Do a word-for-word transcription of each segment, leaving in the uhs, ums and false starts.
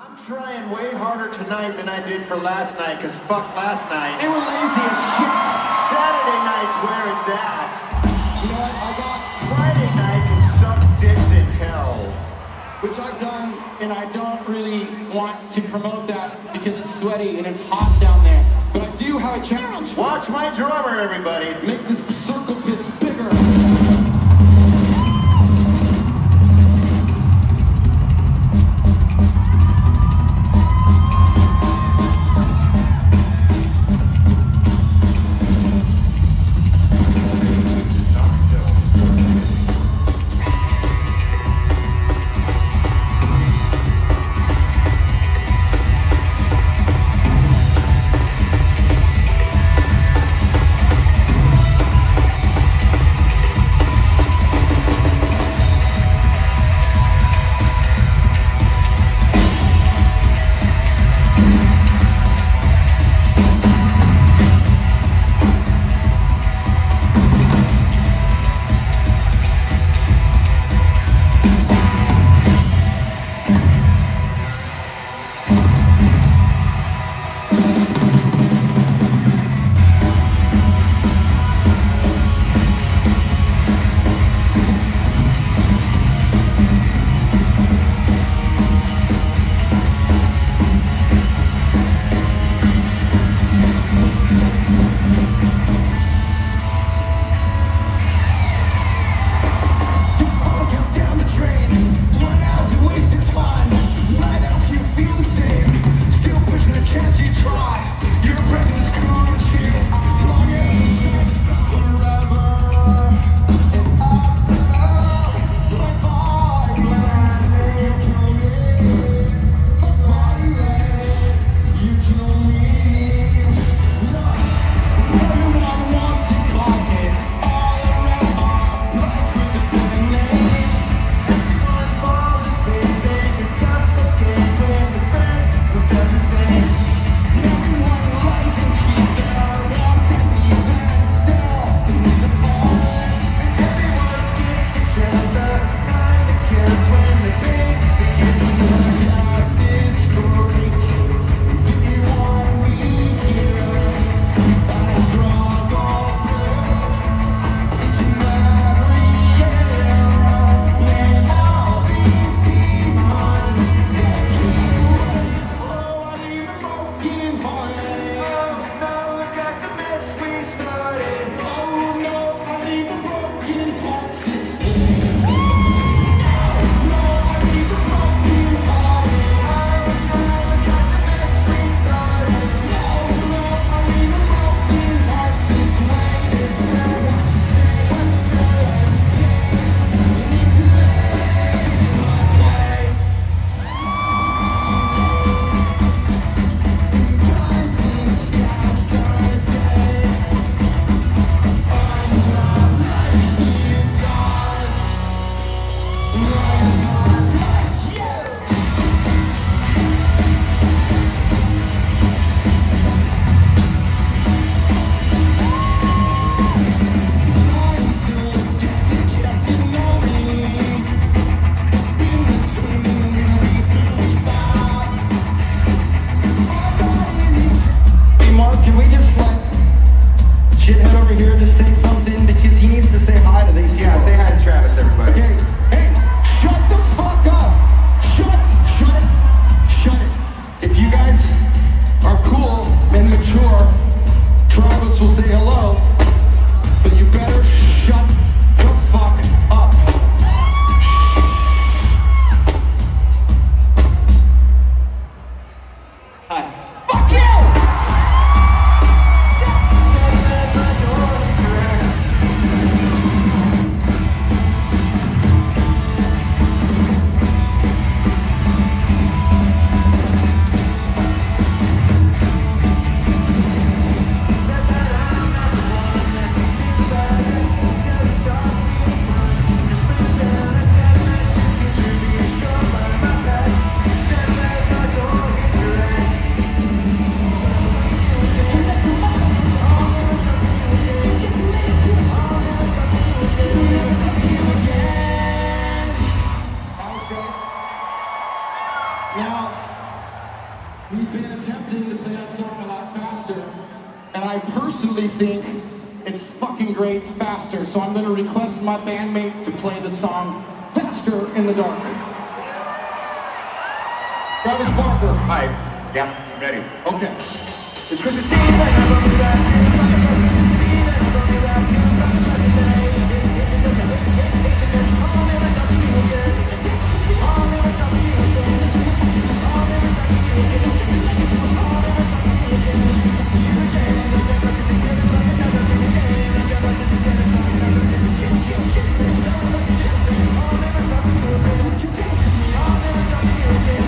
I'm trying way harder tonight than I did for last night, because fuck last night. They were lazy as shit. Saturday night's where it's at. You know what, I got Friday night can suck dicks in hell. which I've done, and I don't really want to promote that because it's sweaty and it's hot down there. But I do have a challenge. Watch my drummer, everybody. Make the circle pits bigger. Now, We've been attempting to play that song a lot faster, and I personally think it's fucking great faster, so I'm gonna request my bandmates to play the song Faster in the Dark. Travis Barker. Hi. Yeah, I'm ready. Okay. It's Christmas Eve and I'm gonna be back to you. It's Christmas Eve and I'm gonna be back to you. I'll never talk to you again. I'll never talk to you again. I'll never talk to you again. I'll never talk to you again. You again. I'll never talk to you again. I'll never talk to you again. I'll never talk to you again. I'll never talk to you again. I'll never talk to you again. I'll never talk to you again.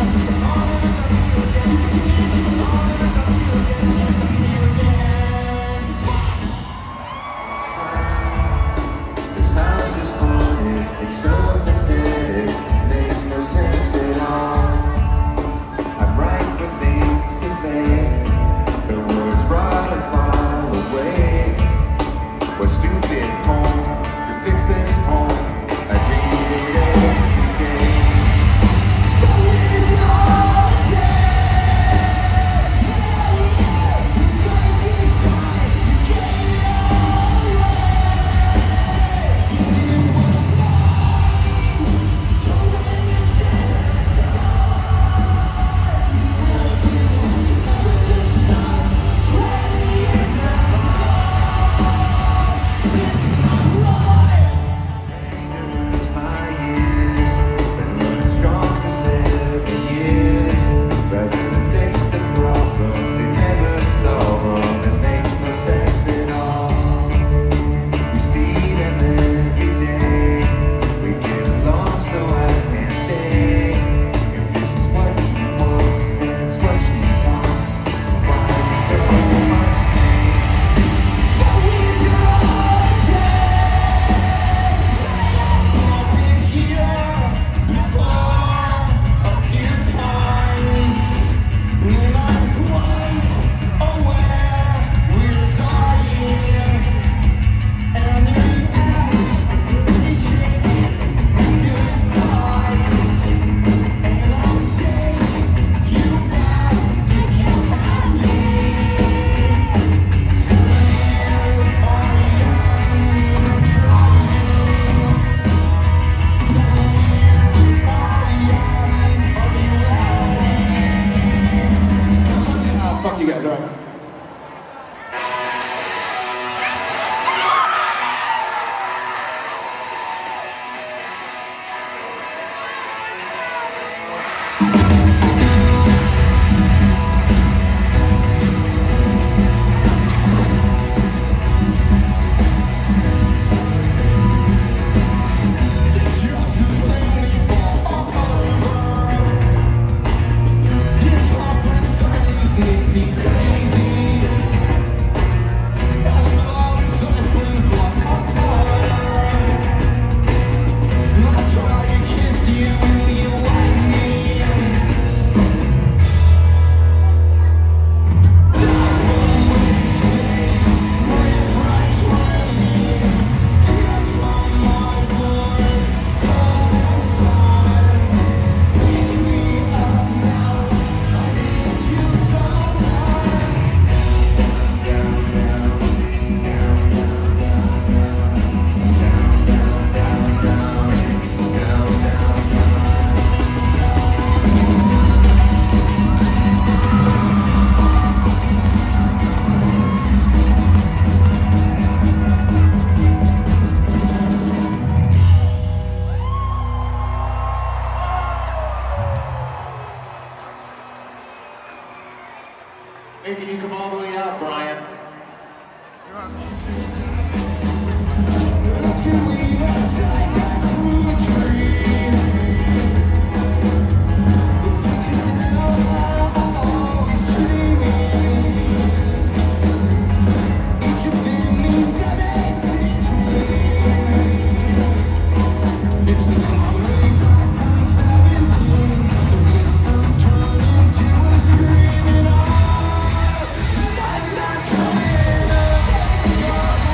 This house is haunted, it's so pathetic, makes no sense at all. I'm right with things to say, the words brought a far away. What stupid home to fix this home? I read it every day. But it's your day. You take this time to get Hey, can you come all the way out, Brian? Coming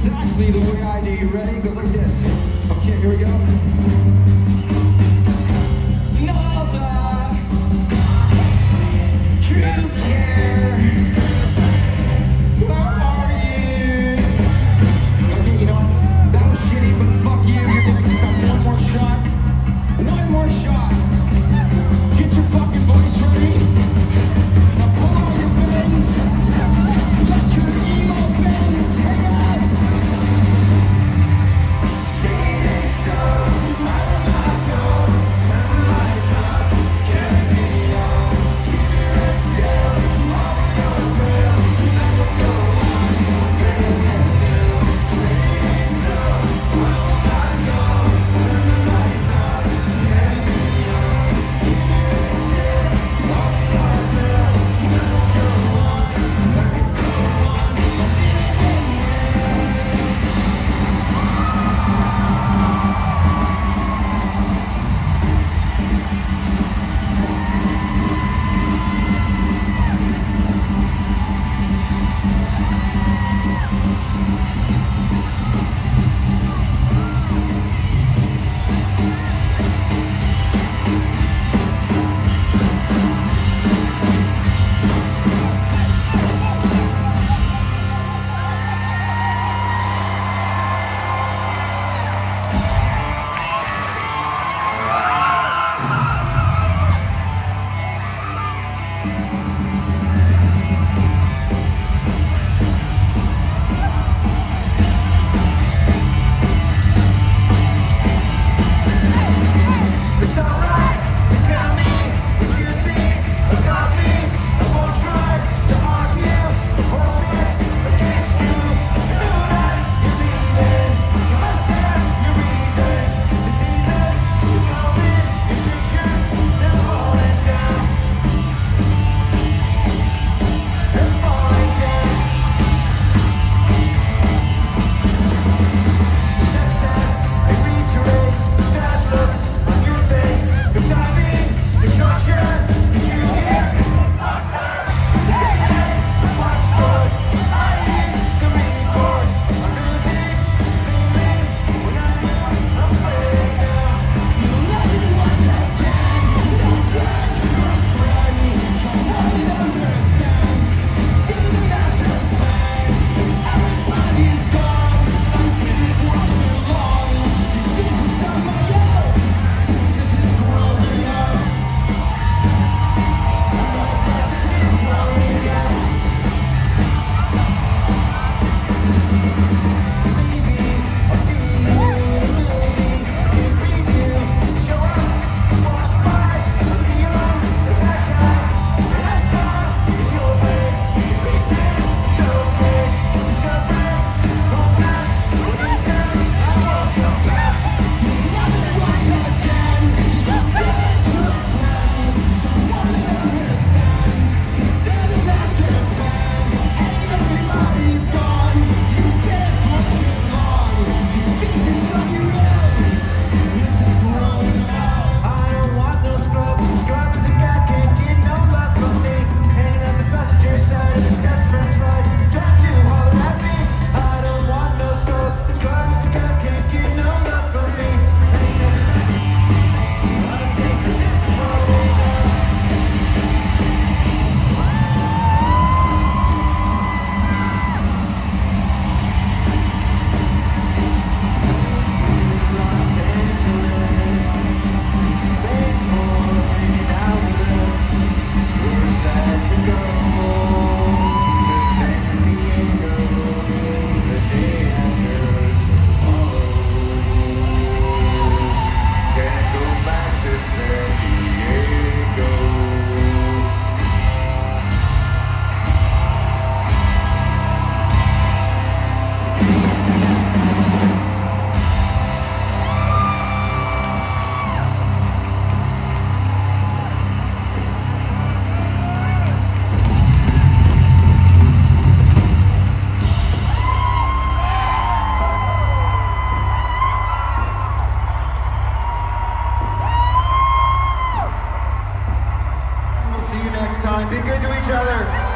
exactly the way I do. You ready? It goes like this. Okay, here we go. Another true care. Where are you? Okay, you know what? That was shitty, but fuck you. You're gonna get one more shot. One more shot. Get your fucking voice ready. Now pull out your pins. Let your emo bands hang out. Sing it so out of my door. Turn the lights up. Carry me on. Keep your head still. All in your will. Never go on. Sing it so out of my door. Turn the lights up. Carry me on. Keep your head still. All in your will. Never go on. Never go on. It's alright, you tell me what you think about me. I won't try to argue or hold it against you. You know that you're leaving. You must have your reasons. The season is coming. Your pictures, they're falling down. They're falling down. The steps that I read to raise the sad look on your face. The timing, the structure, did you hear? The day I watch short, I hit the report. I'm losing feeling when I move, I'm playing now. You love it once again, don't turn to a friend. Someone that understands, she's still the master plan. Everybody's gone, I've been for too long. This is not my love, this is growing up. This is growing up. Maybe I'll see you in a movie, sneak preview, show up, walk by, I'm the young, the bad guy, and I saw in your way. You pretend it's okay, you shove it, romance, when it's good, I won't go back. You love it once again, you turn to a friend, someone that understands, she's still the master plan. Everybody's gone, you've been for too long, to fix this on your own, this is growing up. I don't want no scrub, scrub is a guy, can't get no love from me. Hanging out the passenger side of his best friend's ride, trying to holler at me. I don't want no scrub, scrub is a guy, can't get no love from me. Hanging out I guess this is growing up. Los Angeles, thanks for hanging out with us. We're sad to go to San Diego the day after tomorrow. Can't go back to San Diego. We'll see you next time. Be good to each other.